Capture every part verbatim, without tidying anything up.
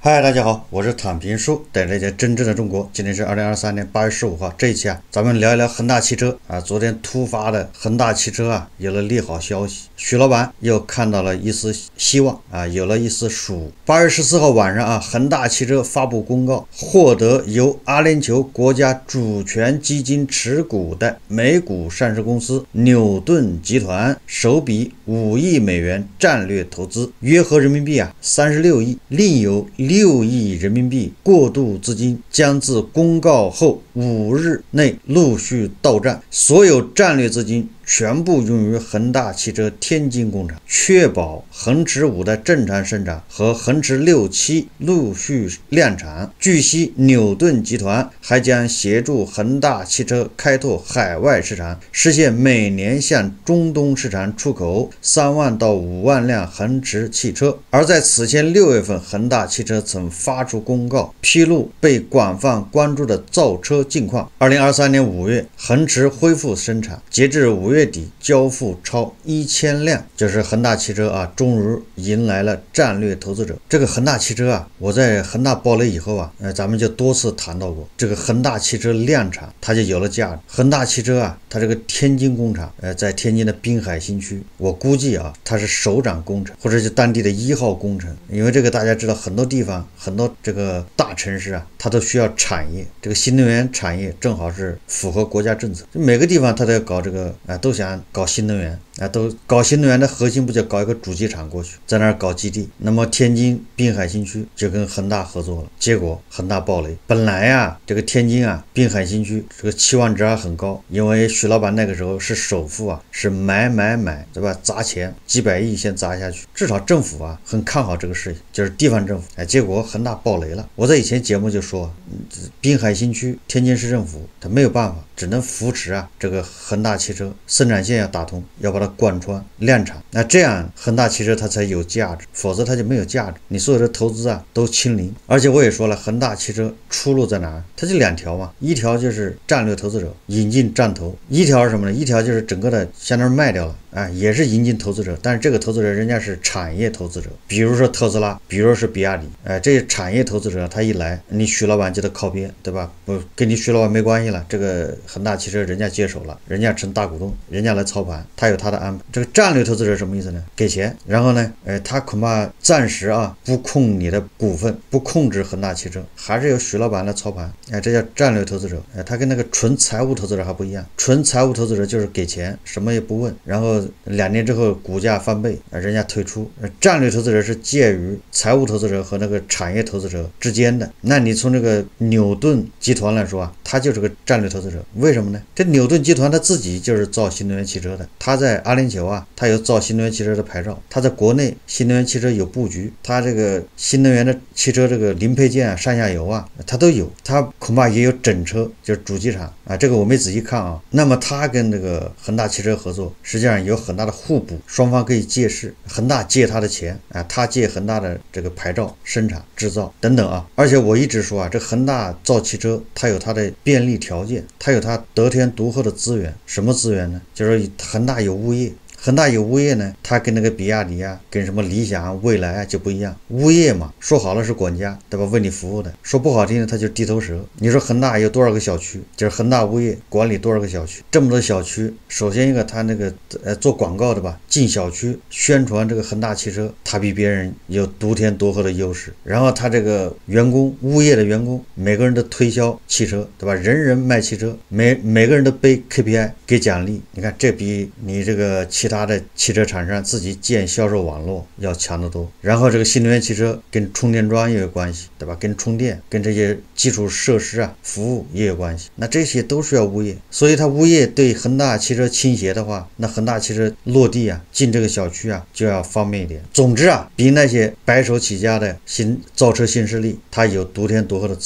嗨，大家好，我是躺平叔，带来一些真正的中国。今天是二零二三年八月十五号，这一期啊，咱们聊一聊恒大汽车啊。昨天突发的恒大汽车啊，有了利好消息，许老板又看到了一丝希望啊，有了一丝曙。八月十四号晚上啊，恒大汽车发布公告，获得由阿联酋国家主权基金持股的美股上市公司纽顿集团首笔五亿美元战略投资，约合人民币啊三十六亿，另有六亿人民币过渡资金将自公告后五日内陆续到账，所有战略资金全部用于恒大汽车天津工厂，确保恒驰五的正常生产和恒驰六七陆续量产。据悉，纽顿集团还将协助恒大汽车开拓海外市场，实现每年向中东市场出口三万到五万辆恒驰汽车。而在此前六月份，恒大汽车曾发出公告，披露被广泛关注的造车近况。二零二三年五月，恒驰恢复生产，截至五月底交付超一千辆，就是恒大汽车啊，终于迎来了战略投资者。这个恒大汽车啊，我在恒大爆雷以后啊，呃，咱们就多次谈到过，这个恒大汽车量产它就有了价值。恒大汽车啊，它这个天津工厂，呃，在天津的滨海新区，我估计啊，它是首长工程，或者是当地的一号工程。因为这个大家知道，很多地方很多这个大城市啊，它都需要产业，这个新能源产业正好是符合国家政策，每个地方它都要搞这个啊，都想搞新能源啊，都搞新能源的核心不就搞一个主机厂过去，在那儿搞基地。那么天津滨海新区就跟恒大合作了，结果恒大爆雷。本来呀，这个天津啊滨海新区这个期望值还很高，因为许老板那个时候是首富啊，是买买买，对吧？砸钱几百亿先砸下去，至少政府啊很看好这个事情，就是地方政府。哎，结果恒大爆雷了。我在以前节目就说，滨海新区天津市政府他没有办法，只能扶持啊这个恒大汽车生产线要打通，要把它贯穿量产，那这样恒大汽车它才有价值，否则它就没有价值。你所有的投资啊都清零。而且我也说了，恒大汽车出路在哪儿？它就两条嘛，一条就是战略投资者引进战投，一条是什么呢？一条就是整个的相当于卖掉了。啊，也是引进投资者，但是这个投资者人家是产业投资者，比如说特斯拉，比如说是比亚迪，哎、呃，这些产业投资者他一来，你许老板就得靠边，对吧？不跟你许老板没关系了，这个恒大汽车人家接手了，人家成大股东，人家来操盘，他有他的安排。这个战略投资者什么意思呢？给钱，然后呢，呃，他恐怕暂时啊不控你的股份，不控制恒大汽车，还是由许老板来操盘，哎、呃，这叫战略投资者，哎、呃，他跟那个纯财务投资者还不一样，纯财务投资者就是给钱，什么也不问，然后两年之后股价翻倍，人家退出。战略投资者是介于财务投资者和那个产业投资者之间的。那你从这个纽顿集团来说啊，他就是个战略投资者。为什么呢？这纽顿集团他自己就是造新能源汽车的，他在阿联酋啊，他有造新能源汽车的牌照，他在国内新能源汽车有布局，他这个新能源的汽车这个零配件啊、上下游啊，他都有。他恐怕也有整车，就是主机厂啊，这个我没仔细看啊。那么他跟这个恒大汽车合作，实际上有很大的互补，双方可以借势，恒大借他的钱啊，他借恒大的这个牌照、生产、制造等等啊。而且我一直说啊，这恒大造汽车，它有它的便利条件，它有它得天独厚的资源。什么资源呢？就是恒大有物业。恒大有物业呢，它跟那个比亚迪啊，跟什么理想啊、蔚来啊就不一样。物业嘛，说好了是管家，对吧？为你服务的。说不好听的，它就是地头蛇。你说恒大有多少个小区？就是恒大物业管理多少个小区？这么多小区，首先一个，它那个呃做广告的吧，进小区宣传这个恒大汽车，它比别人有独天独厚的优势。然后它这个员工，物业的员工，每个人都推销汽车，对吧？人人卖汽车，每每个人都背 K P I 给奖励。你看，这比你这个其他。他的汽车厂商自己建销售网络要强得多。然后这个新能源汽车跟充电桩也有关系，对吧？跟充电跟这些基础设施啊服务也有关系，那这些都需要物业。所以它物业对恒大汽车倾斜的话，那恒大汽车落地啊进这个小区啊就要方便一点。总之啊，比那些白手起家的新造车新势力它有独天独厚的资源。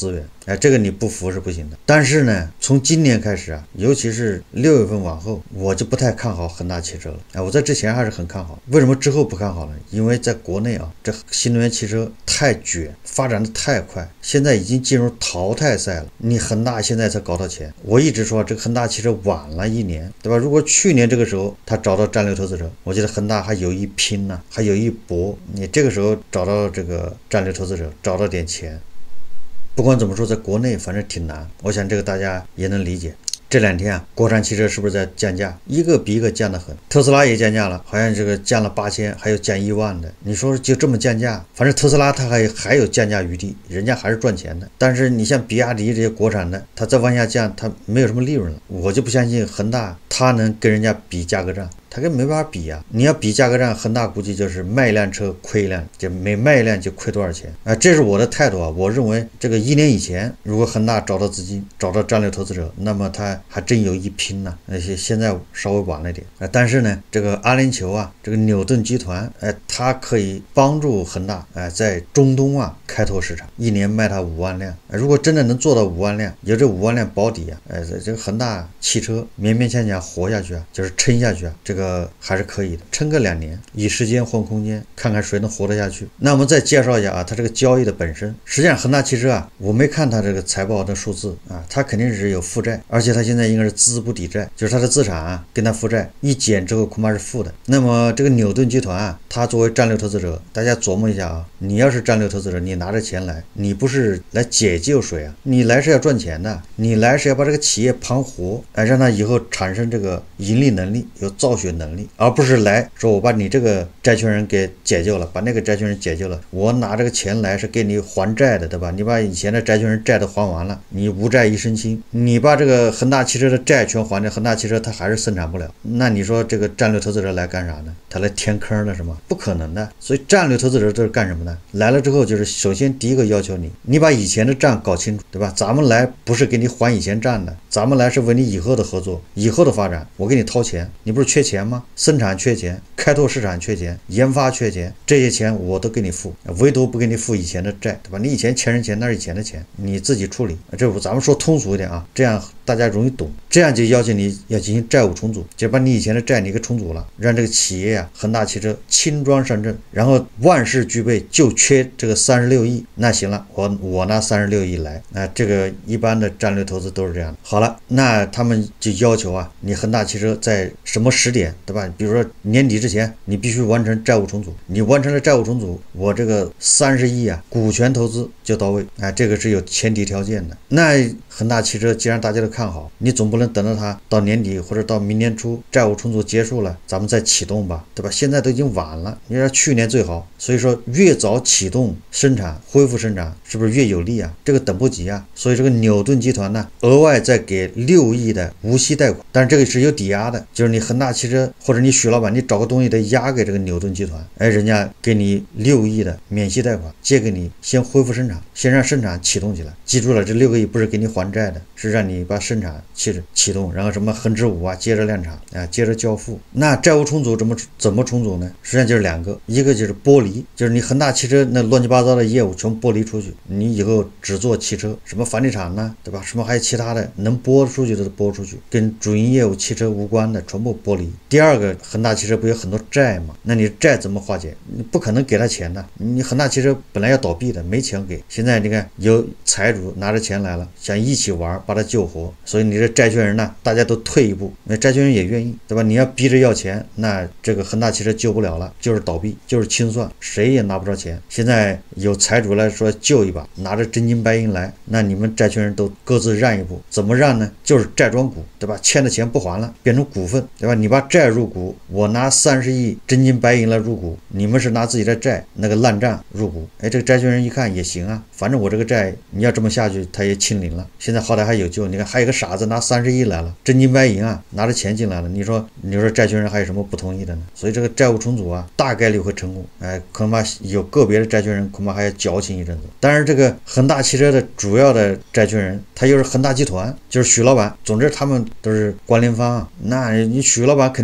哎，这个你不服是不行的。但是呢，从今年开始啊，尤其是六月份往后，我就不太看好恒大汽车了。哎，我在之前还是很看好，为什么之后不看好呢？因为在国内啊，这新能源汽车太卷，发展的太快，现在已经进入淘汰赛了。你恒大现在才搞到钱，我一直说这个恒大汽车晚了一年，对吧？如果去年这个时候他找到战略投资者，我觉得恒大还有一拼呢，还有一搏。你这个时候找到这个战略投资者，找到点钱，不管怎么说，在国内反正挺难，我想这个大家也能理解。这两天啊，国产汽车是不是在降价？一个比一个降得很，特斯拉也降价了，好像这个降了八千，还有降一万的。你说就这么降价？反正特斯拉它还还有降价余地，人家还是赚钱的。但是你像比亚迪这些国产的，它再往下降，它没有什么利润了。我就不相信恒大它能跟人家比价格战。它跟没办法比啊！你要比价格战，恒大估计就是卖一辆车亏一辆，就每卖一辆就亏多少钱啊！这是我的态度啊！我认为这个一年以前，如果恒大找到资金，找到战略投资者，那么他还真有一拼呢。那些现在稍微晚了点啊，但是呢，这个阿联酋啊，这个纽顿集团，哎，它可以帮助恒大哎在中东啊开拓市场，一年卖它五万辆。如果真的能做到五万辆，有这五万辆保底啊，哎，这个恒大汽车勉勉强强活下去啊，就是撑下去啊，这个。呃，还是可以的，撑个两年，以时间换空间，看看谁能活得下去。那我们再介绍一下啊，它这个交易的本身，实际上恒大汽车啊，我没看它这个财报的数字啊，它肯定是有负债，而且它现在应该是资不抵债，就是它的资产啊跟它负债一减之后恐怕是负的。那么这个纽顿集团啊，它作为战略投资者，大家琢磨一下啊，你要是战略投资者，你拿着钱来，你不是来解救谁啊？你来是要赚钱的，你来是要把这个企业盘活，哎，让它以后产生这个盈利能力，有造血能力，而不是来说我把你这个债权人给解救了，把那个债权人解救了，我拿这个钱来是给你还债的，对吧？你把以前的债权人债都还完了，你无债一身轻，你把这个恒大汽车的债全还了，恒大汽车它还是生产不了，那你说这个战略投资者来干啥呢？他来填坑了是吗？不可能的。所以战略投资者这是干什么呢？来了之后就是首先第一个要求你，你把以前的账搞清楚，对吧？咱们来不是给你还以前账的，咱们来是为你以后的合作，以后的发展，我给你掏钱，你不是缺钱吗？生产缺钱，开拓市场缺钱，研发缺钱，这些钱我都给你付，唯独不给你付以前的债，对吧？你以前欠人钱那是以前的钱，你自己处理。这咱们说通俗一点啊，这样大家容易懂。这样就要求你要进行债务重组，就把你以前的债你给重组了，让这个企业啊，恒大汽车轻装上阵，然后万事俱备，就缺这个三十六亿。那行了，我我拿三十六亿来，那这个一般的战略投资都是这样的。好了，那他们就要求啊，你恒大汽车在什么时点，对吧？比如说年底之前，你必须完成债务重组。你完成了债务重组，我这个三十亿啊，股权投资就到位。哎，这个是有前提条件的。那恒大汽车既然大家都看好，你总不能等到它到年底或者到明年初债务重组结束了，咱们再启动吧，对吧？现在都已经晚了，你说去年最好，所以说越早启动生产，恢复生产，是不是越有利啊？这个等不及啊。所以这个纽顿集团呢，额外再给六亿的无息贷款，但是这个是有抵押的，就是你恒大汽车或者你许老板，你找个东西得押给这个纽顿集团，哎，人家给你六亿的免息贷款，借给你先恢复生产，先让生产启动起来。记住了，这六个亿不是给你还债的，是让你把生产启启动，然后什么恒指五啊，接着量产啊，接着交付。那债务重组怎么怎么重组呢？实际上就是两个，一个就是剥离，就是你恒大汽车那乱七八糟的业务全剥离出去，你以后只做汽车，什么房地产呢，对吧？什么还有其他的能拨出去的都拨出去，跟主营业务汽车无关的全部剥离。第二个，恒大汽车不有很多债吗？那你债怎么化解？你不可能给他钱的，你恒大汽车本来要倒闭的，没钱给，现在你看有财主拿着钱来了，想一起玩把他救活，所以你这债权人呢，大家都退一步，那债权人也愿意，对吧？你要逼着要钱，那这个恒大汽车救不了了，就是倒闭，就是清算，谁也拿不着钱。现在有财主来说救一把，拿着真金白银来，那你们债权人都各自让一步，怎么让呢？就是债转股，对吧？欠的钱不还了，变成股份，对吧？你把债入股，我拿三十亿真金白银来入股，你们是拿自己的债那个烂账入股，哎，这个债权人一看也行啊，反正我这个债你要这么下去，他也清零了。现在好歹还有救，你看还有个傻子拿三十亿来了，真金白银啊，拿着钱进来了，你说你说债权人还有什么不同意的呢？所以这个债务重组啊，大概率会成功，哎，恐怕有个别的债权人恐怕还要矫情一阵子。当然，这个恒大汽车的主要的债权人，他又是恒大集团，就是许老板，总之他们都是关联方啊。那你许老板肯定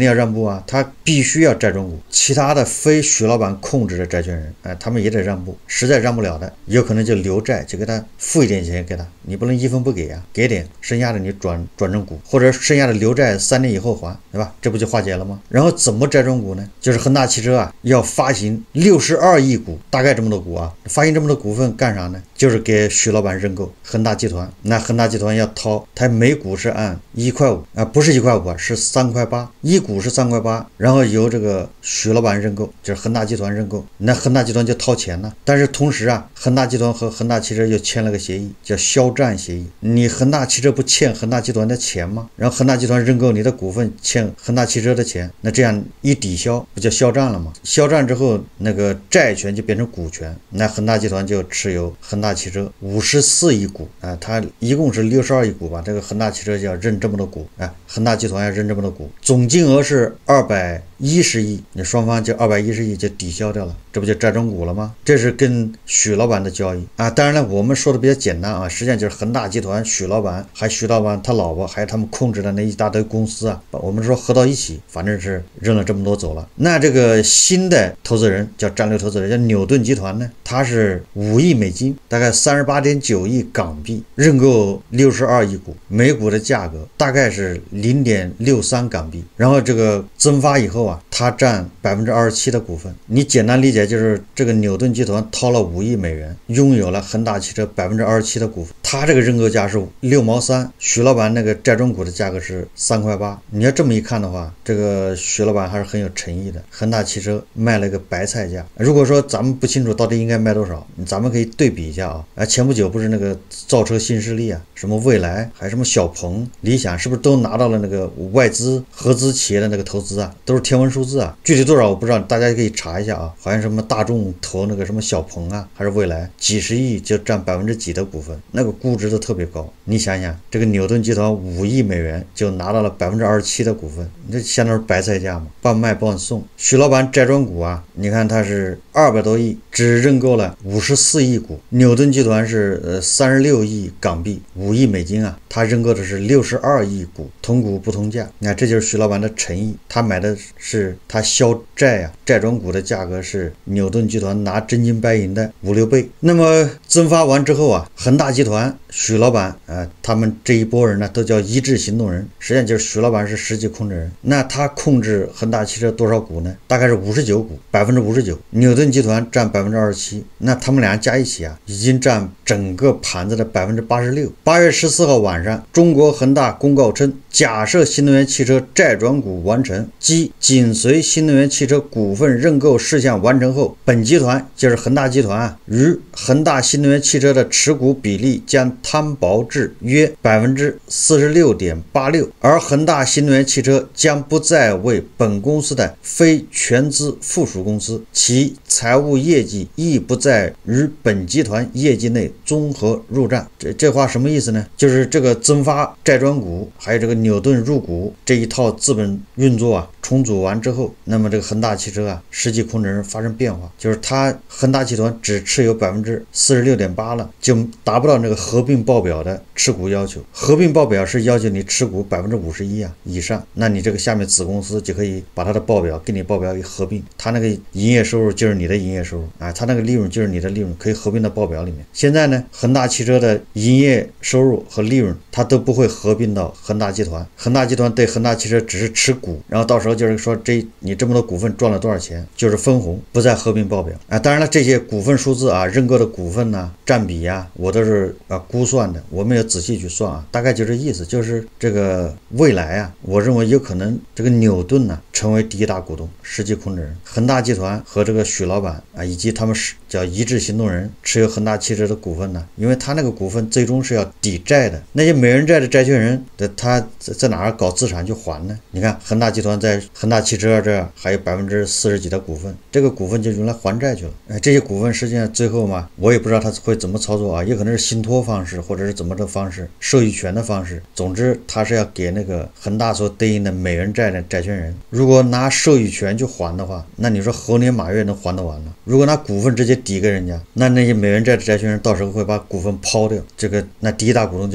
定要让步啊，他必须要债转股，其他的非许老板控制的债权人，哎，他们也得让步，实在让不了的，有可能就留债，就给他付一点钱给他，你不能一分不给呀，给点，剩下的你转转成股，或者剩下的留债三年以后还，对吧？这不就化解了吗？然后怎么债转股呢？就是恒大汽车啊，要发行六十二亿股，大概这么多股啊，发行这么多股份干啥呢？就是给许老板认购恒大集团，那恒大集团要掏，它每股是按一块五啊，不是一块五啊，是三块八，一股是三块八，然后由这个许老板认购，就是恒大集团认购，那恒大集团就掏钱了。但是同时啊，恒大集团和恒大汽车又签了个协议，叫销战协议。你恒大汽车不欠恒大集团的钱吗？然后恒大集团认购你的股份，欠恒大汽车的钱，那这样一抵消，不就销战了吗？销战之后，那个债权就变成股权，那恒大集团就持有恒大汽车五十四亿股啊，它一共是六十二亿股吧，这个恒大汽车就要认这么多股啊，恒大集团要认这么多股，总金额是二百一十亿，你双方就二百一十亿就抵消掉了，这不就债转股了吗？这是跟许老板的交易啊。当然了，我们说的比较简单啊，实际上就是恒大集团、许老板，还许老板他老婆，还有他们控制的那一大堆公司啊，我们说合到一起，反正是认了这么多走了。那这个新的投资人叫战略投资人，叫牛顿集团呢，他是五亿美金，大概三十八点九亿港币，认购六十二亿股，每股的价格大概是零点六三港币。然后这个增发以后啊，他占百分之二十七的股份。你简单理解就是这个牛顿集团掏了五亿美元，拥有了恒大汽车百分之二十七的股份。他这个认购价是六毛三，许老板那个债转股的价格是三块八。你要这么一看的话，这个许老板还是很有诚意的。恒大汽车卖了个白菜价。如果说咱们不清楚到底应该卖多少，咱们可以对比一下啊。啊，前不久不是那个造车新势力啊，什么蔚来，还什么小鹏、理想，是不是都拿到了那个外资合资企业的那个投资啊？都是天文数字啊，具体多少我不知道，大家可以查一下啊。好像什么大众投那个什么小鹏啊，还是蔚来，几十亿就占百分之几的股份，那个估值都特别高。你想想，这个牛顿集团五亿美元就拿到了百分之二十七的股份，这相当于白菜价嘛，半卖半送。许老板债转股啊，你看他是二百多亿，只认购了五十四亿股，牛顿集团是呃三十六亿港币，五亿美金啊，他认购的是六十二亿股，同股不同价。你看，这就是许老板的诚意，他买的是他销债啊，债转股的价格是牛顿集团拿真金白银的五六倍。那么增发完之后啊，恒大集团许老板呃，他们这一波人呢都叫一致行动人，实际上就是许老板是实际控制人。那他控制恒大汽车多少股呢？大概是五十九股，百分之五十九。牛顿集团占百分之二十七，那他们俩加一起啊，已经占整个盘子的百分之八十六。八月十四号晚上，中国恒大公告称，假设新能源汽车债转股完成，即紧随新能源汽车股份认购事项完成后，本集团就是恒大集团啊，与恒大新能源汽车的持股比例将摊薄至约百分之四十六点八六，而恒大新能源汽车将不再为本公司的非全资附属公司，其财务业绩亦不在于本集团业绩内综合入账。这这话什么意思呢？就是这个增发债转股，还有这个牛顿入股这一套资本运作啊，重组完之后，那么这个恒大汽车啊，实际控制人发生变化，就是他恒大集团只持有百分之四十六点八了，就达不到那个合并报表的持股要求。合并报表是要求你持股百分之五十一啊以上，那你这个下面子公司就可以把它的报表跟你报表给合并，它那个营业收入就是你的营业收入啊，它那个利润就是你的利润，可以合并到报表里面。现在呢，恒大汽车的营业收入和利润它都不会合并到恒大集团，恒大集团对恒大汽车只是持股，然后到时候就是说这你这么多股份赚了多少钱，就是分红，不再合并报表啊。当然了，这些股份数字啊，认购的股份呐、啊、占比呀、啊，我都是啊估算的，我没有仔细去算啊，大概就这意思，就是这个未来啊，我认为有可能这个牛顿呢、啊、成为第一大股东，实际控制人，恒大集团和这个许老板啊，以及他们是叫一致行动人持有恒大汽车的股份呢，因为他那个股份最终是要抵债的，那些美元债的债权人的他在在哪儿搞资产去还呢？你看恒大集团在恒大汽车这还有百分之四十几的股份，这个股份就用来还债去了。哎，这些股份实际上最后嘛，我也不知道他会怎么操作啊，也可能是信托方式，或者是怎么的方式，授予权的方式。总之，他是要给那个恒大所对应的美元债的债权人。如果拿授予权去还的话，那你说猴年马月能还得完吗？如果拿股份直接抵给人家，那那些美元债的债权人到时候会把股份抛掉，这个那第一大股东就变成牛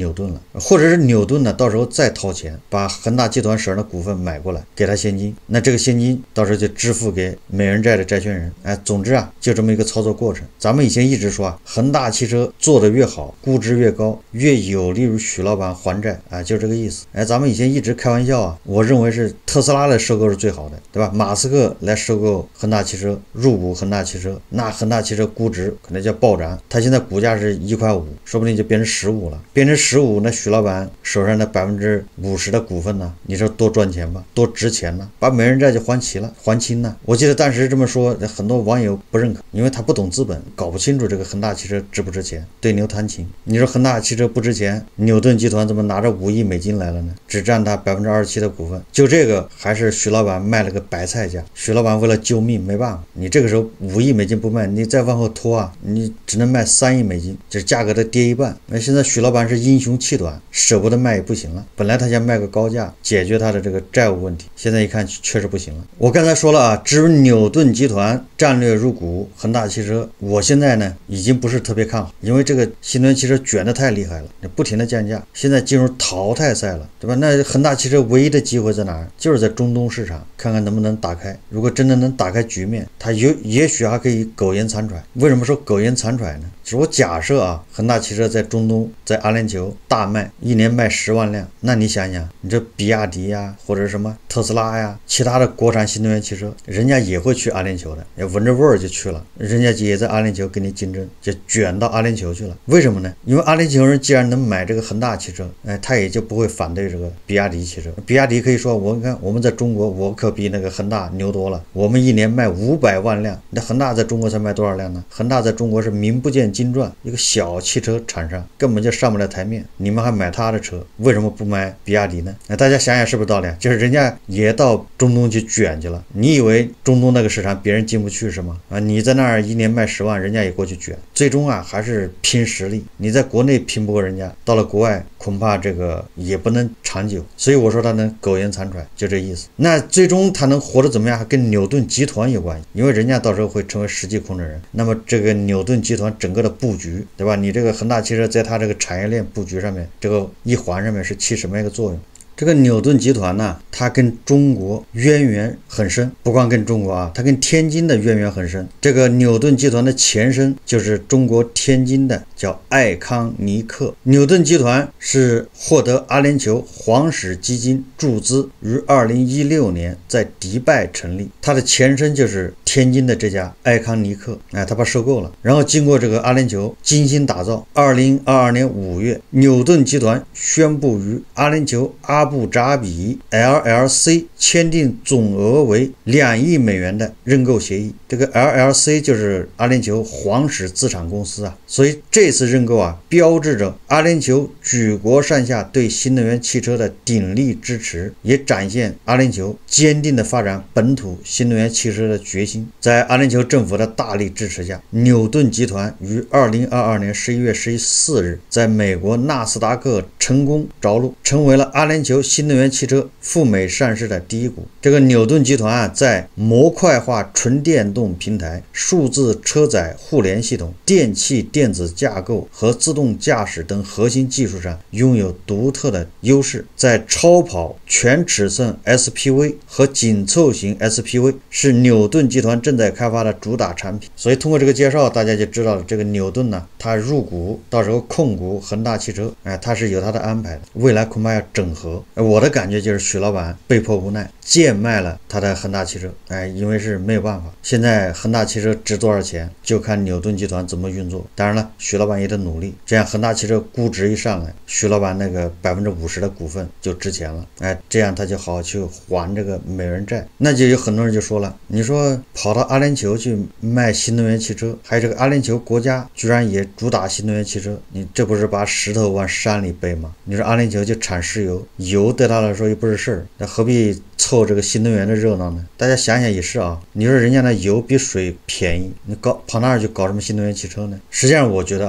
牛顿了，或者是牛顿呢到时候再掏钱把恒大集团手上的股份买过来，给他现金，那这个现金到时候就支付给美人债的债权人。哎，总之啊，就这么一个操作过程。咱们以前一直说啊，恒大汽车做得越好，估值越高，越有利于许老板还债啊，就这个意思。哎，咱们以前一直开玩笑啊，我认为是特斯拉的收购是最好的，对吧？马斯克来收购恒大汽车，入股恒大汽车，那恒大汽车估值可能叫暴涨，它现在股价是一块五，说不定就变成十五了，变成十五，那许老板手上的百分之五十的股份呢，你说多赚钱吧，多值钱呢，把美人债就还齐了，还清了。我记得当时这么说，很多网友不认可，因为他不懂资本，搞不清楚这个恒大汽车值不值钱，对牛弹琴。你说恒大汽车不值钱，牛顿集团怎么拿着五亿美金来了呢？只占他百分之二十七的股份，就这个还是许老板卖了个白菜价。许老板为了救命没办法，你这个时候五亿美金不卖，你再往后拖啊，你只能卖三亿美金，这价格的跌一半。那现在许老板是英雄气短，舍不得卖也不行了。本来他想卖个高价解决他的这个债务问题，现在一看确实不行了。我刚才说了啊，至于牛顿集团战略入股恒大汽车，我现在呢已经不是特别看好，因为这个新能源汽车卷得太厉害了，不停的降价，现在进入淘汰赛了，对吧？那恒大汽车唯一的机会在哪儿？就是在中东市场，看看能不能打开。如果真的能打开局面，它有也许还可以苟延残喘。为什么说苟延残喘呢？就是我假设啊，恒大汽车在中东，在阿联酋大卖，一年卖十万辆，那你想想，你这比亚迪呀，或者什么特斯拉呀，其他的国产新能源汽车，人家也会去阿联酋的，也闻着味儿就去了，人家也在阿联酋跟你竞争，就卷到阿联酋去了。为什么呢？因为阿联酋人既然能买这个恒大汽车，哎，他也就不会反对这个比亚迪汽车。比亚迪可以说，我看我们在中国，我可比那个恒大牛多了，我们一年卖五百万辆，那恒大在中国才卖多少辆呢？恒大在中国是名不见经传，一个小汽车厂商，根本就上不了台面，你们还买他的车，为什么不买比亚迪呢？那大家想想是不是道理？就是人家也到中东去卷去了，你以为中东那个市场别人进不去是吗？啊，你在那儿一年卖十万，人家也过去卷，最终啊还是拼实力，你在国内拼不过人家，到了国外恐怕这个也不能长久，所以我说他能苟延残喘，就这意思。那最终他能活得怎么样，还跟牛顿集团有关系，因为人家到时候会成为实际控制人。那么这个牛顿集团整个的布局，对吧？你这个恒大汽车在它这个产业链布局上面，这个一环上面是起什么样一个作用？这个牛顿集团呢，它跟中国渊源很深，不光跟中国啊，它跟天津的渊源很深。这个牛顿集团的前身就是中国天津的叫爱康尼克。牛顿集团是获得阿联酋皇室基金注资，于二零一六年在迪拜成立，它的前身就是天津的这家爱康尼克，哎，他把收购了，然后经过这个阿联酋精心打造。二零二二年五月，牛顿集团宣布于阿联酋阿布扎比 L L C 签订总额为两亿美元的认购协议。这个 L L C 就是阿联酋皇室资产公司啊，所以这次认购啊，标志着阿联酋举国上下对新能源汽车的鼎力支持，也展现阿联酋坚定的发展本土新能源汽车的决心。在阿联酋政府的大力支持下，牛顿集团于二零二二年十一月十四日在美国纳斯达克成功着陆，成为了阿联酋新能源汽车赴美上市的第一股。这个牛顿集团啊，在模块化纯电动平台、数字车载互联系统、电气电子架构和自动驾驶等核心技术上拥有独特的优势。在超跑、全尺寸 S P V 和紧凑型 S P V 是牛顿集团正在开发的主打产品。所以通过这个介绍，大家就知道了这个牛顿呢，他入股，到时候控股恒大汽车，哎，他是有他的安排的，未来恐怕要整合。我的感觉就是许老板被迫无奈贱卖了他的恒大汽车，哎，因为是没有办法，现在恒大汽车值多少钱就看牛顿集团怎么运作。当然了，许老板也得努力，这样恒大汽车估值一上来，许老板那个百分之五十的股份就值钱了，哎，这样他就好去还这个美人债。那就有很多人就说了，你说跑到阿联酋去卖新能源汽车，还有这个阿联酋国家居然也主打新能源汽车，你这不是把石头往山里背吗？你说阿联酋就产石油，油对他来说又不是事儿，那何必凑这个新能源的热闹呢？大家想想也是啊，你说人家的油比水便宜，你搞跑那儿去搞什么新能源汽车呢？实际上我觉得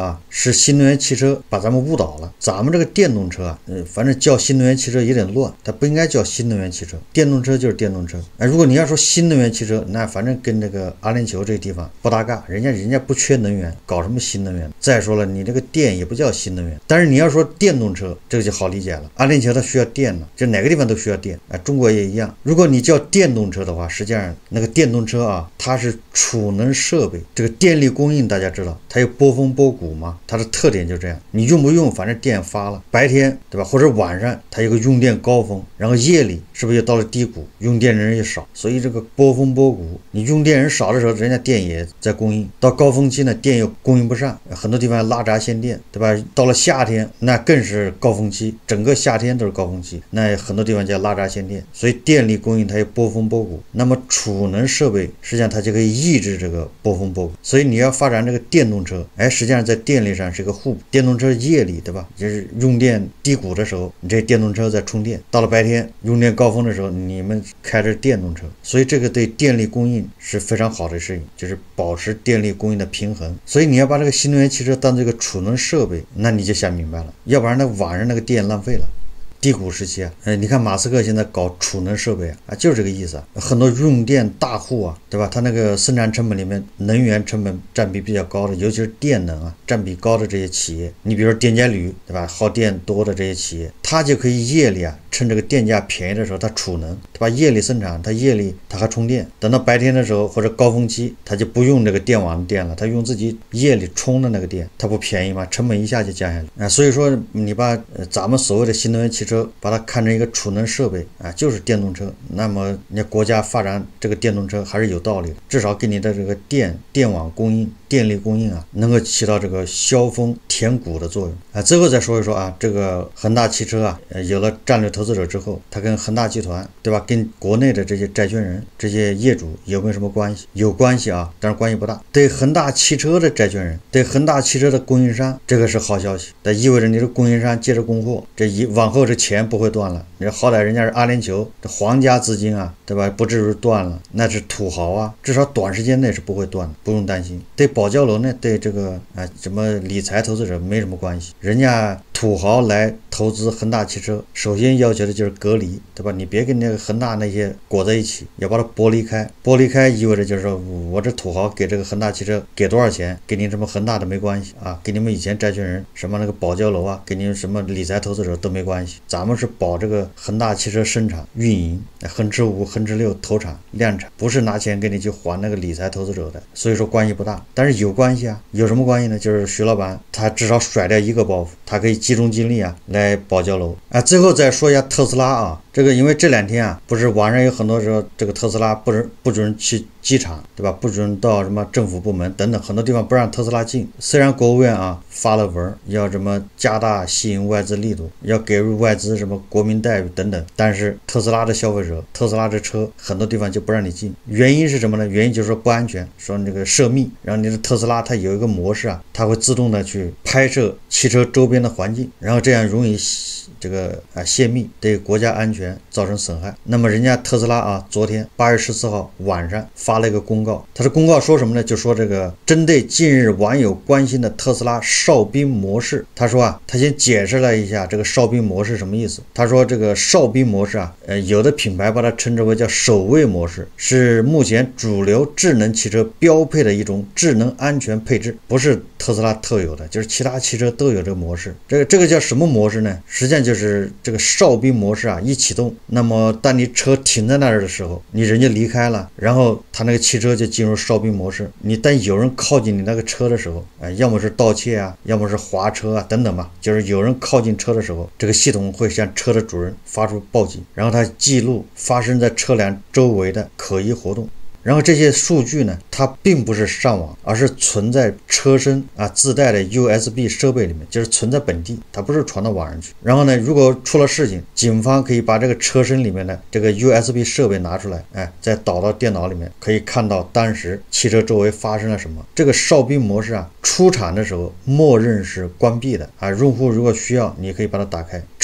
啊，是新能源汽车把咱们误导了。咱们这个电动车啊，呃，反正叫新能源汽车有点乱，它不应该叫新能源汽车，电动车就是电动车。哎，如果你要说新能源汽车，那反正跟那个阿联酋这个地方不搭嘎，人家人家不缺能源，搞什么新能源？再说了，你这个电也不叫新能源。但是你要说电动车，这个就好理解了。阿联酋它需要电呢，就哪个地方都需要电啊，中国也一样。如果你叫电动车的话，实际上那个电动车啊，它是储能设备，这个电力供应大家知道，它有波峰波谷嘛，它的特点就这样，你用不用，反正电发了，白天对吧，或者晚上它有个用电高峰，然后夜里是不是又到了低谷，用电人也少，所以这个波峰波谷，你用电人少的时候，人家电也在供应，到高峰期呢，电又供应不上，很多地方拉闸限电，对吧？到了夏天那更是高峰期，整个夏天都是高峰期，那很多地方叫拉闸限电，所以电力供应它有波峰波谷。那么储能设备实际上它就可以抑制这个波峰波谷，所以你要发展这个电动车，哎，实际上在电力上是个互补。电动车夜里对吧，就是用电低谷的时候，你这电动车在充电；到了白天用电高峰的时候，你们开着电动车，所以这个对电力供应是非常好的事情，就是保持电力供应的平衡。所以你要把这个新能源汽车当这个储能设备，那你就想明白了，要不然那晚上那个电浪费了。低谷时期啊，呃，你看马斯克现在搞储能设备啊，啊，就是这个意思啊。很多用电大户啊，对吧？他那个生产成本里面，能源成本占比比较高的，尤其是电能啊，占比高的这些企业，你比如说电解铝，对吧？耗电多的这些企业，它就可以夜里啊，趁这个电价便宜的时候，它储能，对吧？夜里生产，它夜里它还充电，等到白天的时候或者高峰期，它就不用这个电网的电了，它用自己夜里充的那个电，它不便宜吗？成本一下就降下来啊。所以说，你把呃咱们所谓的新能源汽车，把它看成一个储能设备啊，就是电动车。那么，你国家发展这个电动车还是有道理的，至少给你的这个电电网供应、电力供应啊，能够起到这个消峰填谷的作用啊。最后再说一说啊，这个恒大汽车啊，呃，有了战略投资者之后，它跟恒大集团，对吧？跟国内的这些债权人、这些业主有没有什么关系？有关系啊，但是关系不大。对恒大汽车的债权人，对恒大汽车的供应商，这个是好消息，这意味着你的供应商接着供货，这一往后这钱不会断了。你好歹人家是阿联酋这皇家资金啊，对吧？不至于断了，那是土豪啊，至少短时间内是不会断的，不用担心。对保交楼呢，对这个啊什么理财投资者没什么关系，人家土豪来投资恒大汽车，首先要求的就是隔离，对吧？你别跟那个恒大那些裹在一起，要把它剥离开。剥离开意味着就是说我这土豪给这个恒大汽车给多少钱，跟你什么恒大的没关系啊，跟你们以前债权人什么那个保交楼啊，跟你们什么理财投资者都没关系。咱们是保这个恒大汽车生产运营，恒驰五、恒驰六投产量产，不是拿钱给你去还那个理财投资者的，所以说关系不大。但是有关系啊，有什么关系呢？就是徐老板他至少甩掉一个包袱，他可以集中精力啊来保交楼啊。最后再说一下特斯拉啊，这个因为这两天啊，不是网上有很多时候这个特斯拉不准不准去机场，对吧？不准到什么政府部门等等，很多地方不让特斯拉进。虽然国务院啊发了文，要什么加大吸引外资力度，要给入外资什么国民待遇等等，但是特斯拉的消费者，特斯拉的车很多地方就不让你进。原因是什么呢？原因就是说不安全，说那个涉密，然后你的特斯拉它有一个模式啊，它会自动的去拍摄汽车周边的环境，然后这样容易这个啊泄密，对国家安全造成损害。那么人家特斯拉啊，昨天八月十四号晚上发了一个公告，他的公告说什么呢？就说这个针对近日网友关心的特斯拉哨兵模式，他说啊，他先解释了一下这个哨兵模式什么意思。他说这个哨兵模式啊，呃，有的品牌把它称之为叫守卫模式，是目前主流智能汽车标配的一种智能安全配置，不是特斯拉特有的，就是其他汽车都有这个模式。这个这个叫什么模式呢？实际上就是这个哨兵模式啊，一启动，那么当你车停在那儿的时候，你人就离开了，然后他那个汽车就进入哨兵模式。你当有人靠近你那个车的时候，啊、呃，要么是盗窃啊，要么是划车啊等等吧，就是有人靠近车的时候，这个系统会向车的主人发出报警，然后它记录发生在车辆周围的可疑活动。然后这些数据呢，它并不是上网，而是存在车身啊自带的 U S B 设备里面，就是存在本地，它不是传到网上去。然后呢，如果出了事情，警方可以把这个车身里面的这个 U S B 设备拿出来，哎，再导到电脑里面，可以看到当时汽车周围发生了什么。这个哨兵模式啊，出厂的时候默认是关闭的啊，用户如果需要，你可以把它打开。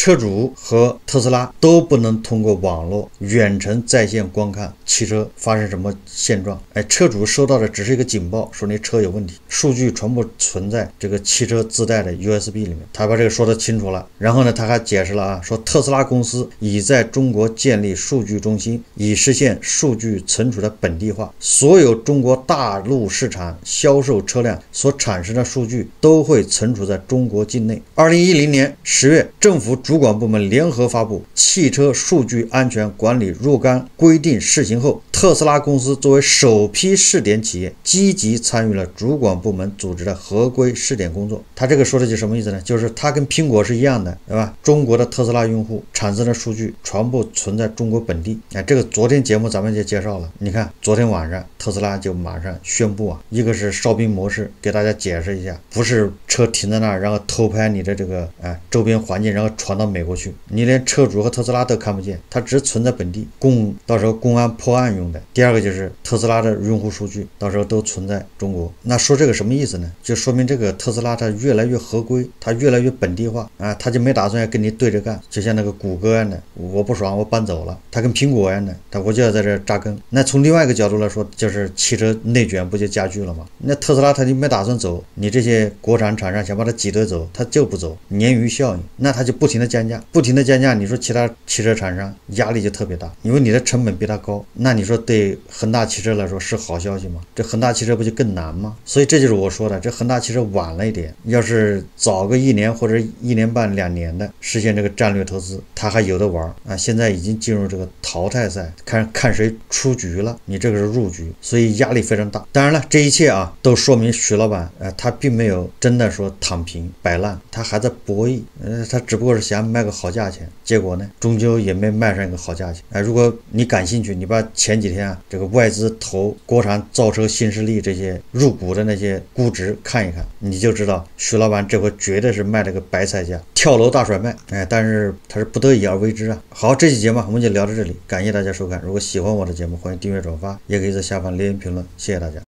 车主和特斯拉都不能通过网络远程在线观看汽车发生什么现状。哎，车主收到的只是一个警报，说你车有问题，数据全部存在这个汽车自带的 U S B 里面。他把这个说得清楚了。然后呢，他还解释了啊，说特斯拉公司已在中国建立数据中心，以实现数据存储的本地化。所有中国大陆市场销售车辆所产生的数据都会存储在中国境内。二零一零年十月，政府主管部门联合发布《汽车数据安全管理若干规定》试行后，特斯拉公司作为首批试点企业，积极参与了主管部门组织的合规试点工作。他这个说的就什么意思呢？就是他跟苹果是一样的，对吧？中国的特斯拉用户产生的数据全部存在中国本地。哎，这个昨天节目咱们就介绍了。你看，昨天晚上特斯拉就马上宣布啊，一个是哨兵模式，给大家解释一下，不是车停在那儿，然后偷拍你的这个哎周边环境，然后传到美国去，你连车主和特斯拉都看不见，它只存在本地，供到时候公安破案用的。第二个就是特斯拉的用户数据到时候都存在中国。那说这个什么意思呢？就说明这个特斯拉它越来越合规，它越来越本地化啊，它就没打算要跟你对着干，就像那个谷歌一样的，我不爽我搬走了，它跟苹果一样的，它我就要在这扎根。那从另外一个角度来说，就是汽车内卷不就加剧了吗？那特斯拉它就没打算走，你这些国产厂商想把它挤兑走，它就不走，鲶鱼效应，那它就不停的降价，不停的降价，你说其他汽车厂商压力就特别大，因为你的成本比它高，那你说对恒大汽车来说是好消息吗？这恒大汽车不就更难吗？所以这就是我说的，这恒大汽车晚了一点，要是早个一年或者一年半两年的实现这个战略投资，它还有的玩啊！现在已经进入这个淘汰赛，看看谁出局了，你这个是入局，所以压力非常大。当然了，这一切啊都说明许老板呃他并没有真的说躺平摆烂，他还在博弈，呃他只不过是想卖个好价钱，结果呢终究也没卖上一个好价钱。哎、呃，如果你感兴趣，你把前几天啊这个外资投国产造车新势力这些入股的那些估值看一看，你就知道许老板这回绝对是卖了个白菜价，跳楼大甩卖。哎，但是他是不得已而为之啊。好，这期节目我们就聊到这里，感谢大家收看。如果喜欢我的节目，欢迎订阅转发，也可以在下方留言评论，谢谢大家。